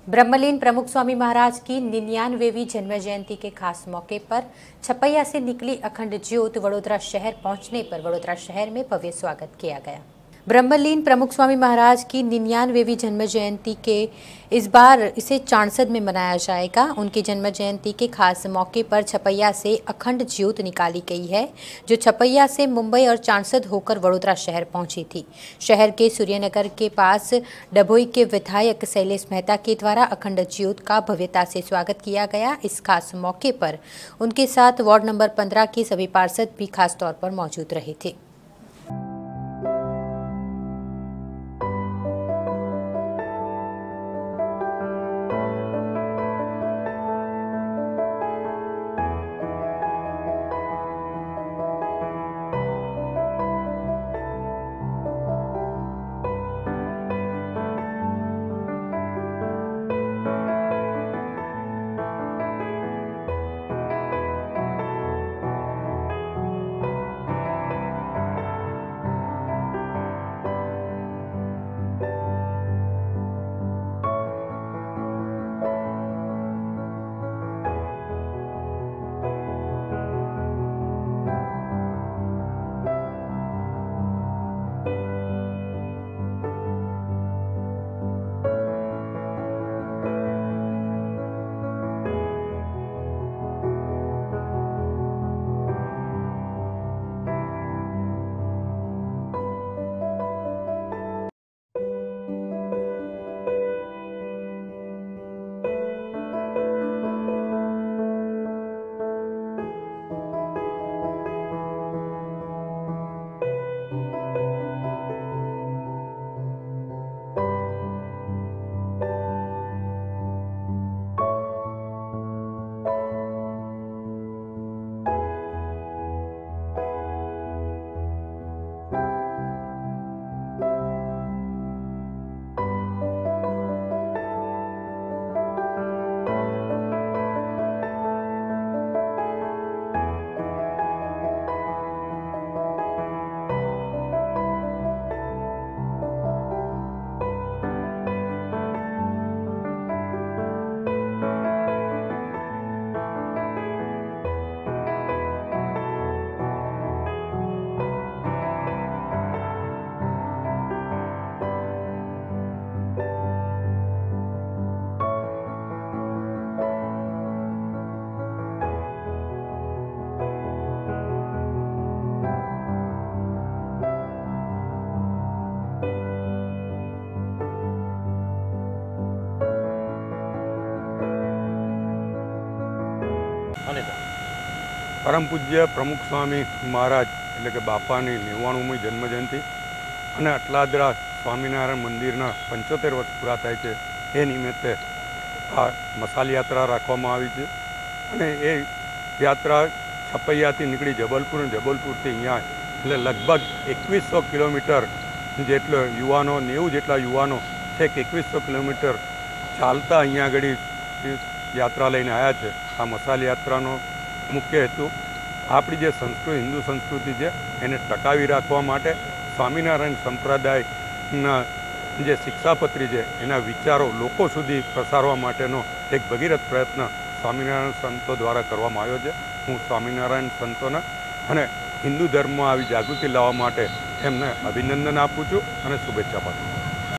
ब्रह्मलीन प्रमुख स्वामी महाराज की 99वीं जन्म जयंती के खास मौके पर छपैया से निकली अखंड ज्योत वडोदरा शहर पहुंचने पर वडोदरा शहर में भव्य स्वागत किया गया। ब्रह्मलीन प्रमुख स्वामी महाराज की 99वीं जन्म जयंती के इस बार इसे चाणसद में मनाया जाएगा। उनकी जन्म जयंती के खास मौके पर छपैया से अखंड ज्योत निकाली गई है, जो छपैया से मुंबई और चाणसद होकर वडोदरा शहर पहुंची थी। शहर के सूर्यनगर के पास डभोई के विधायक शैलेश मेहता के द्वारा अखंड ज्योत का भव्यता से स्वागत किया गया। इस खास मौके पर उनके साथ वार्ड नंबर 15 के सभी पार्षद भी खास तौर पर मौजूद रहे थे। परम पूज्य प्रमुख स्वामी महाराज एटले के बापानी 99મી जन्मजयंती અને અટલાદરા સ્વામિનારાયણ મંદિરના 75 વર્ષ પૂરા થાય છે એ નિમિત્તે આ મસાલ યાત્રા રાખવામાં આવી છે અને એ યાત્રા છપૈયાથી નીકળી જબલપુર અને જબલપુરથી અહીંયા એટલે લગભગ 2100 કિલોમીટર જેટલો યુવાનો 90 જેટલા યુવાનો છેક 2100 કિલોમીટર ચાલતા અહીંયા આગળ યાત્રા લઈને આવ્યા છે। આ મસાલ યાત્રાનો मुख्य हेतु आपणी जे संस्कृति हिंदू संस्कृति है एने टकावी राखवा माटे स्वामीनारायण संप्रदायना जे शिक्षापत्री है एना विचारों लोको सुधी प्रसारवा माटेनो एक भगीरथ प्रयत्न स्वामीनारायण संतो द्वारा करवामां आव्यो छे। हूँ स्वामीनारायण संतोने अने हिंदू धर्म में आवी जागृति लाववा माटे एमने अभिनंदन आपूं छुं अने शुभेच्छा पाठवुं छुं।